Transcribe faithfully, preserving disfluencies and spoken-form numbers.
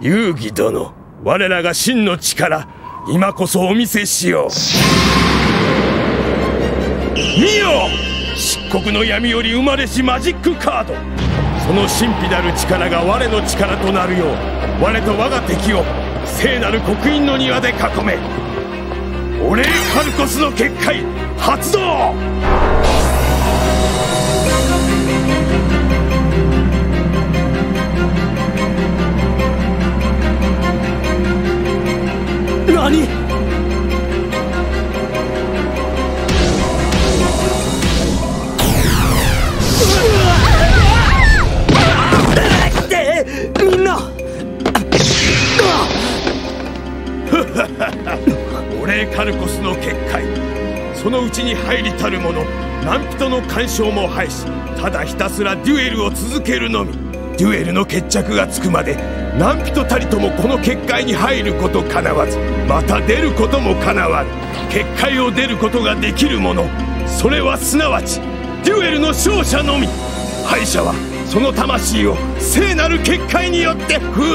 遊戯殿、我らが真の力、今こそお見せしよう。見よ、漆黒の闇より生まれしマジックカード。その神秘なる力が我の力となるよう、我と我が敵を聖なる刻印の庭で囲め。オレイカルコスの結界発動。 何？みんなオレイカルコスの結界、そのうちに入りたる者何人の干渉も排しただひたすらデュエルを続けるのみ。デュエルの決着がつくまで何人たりともこの結界に入ることかなわず、また出ることもかなわぬ。結界を出ることができる者、それはすなわちデュエルの勝者のみ。敗者はその魂を聖なる結界によって封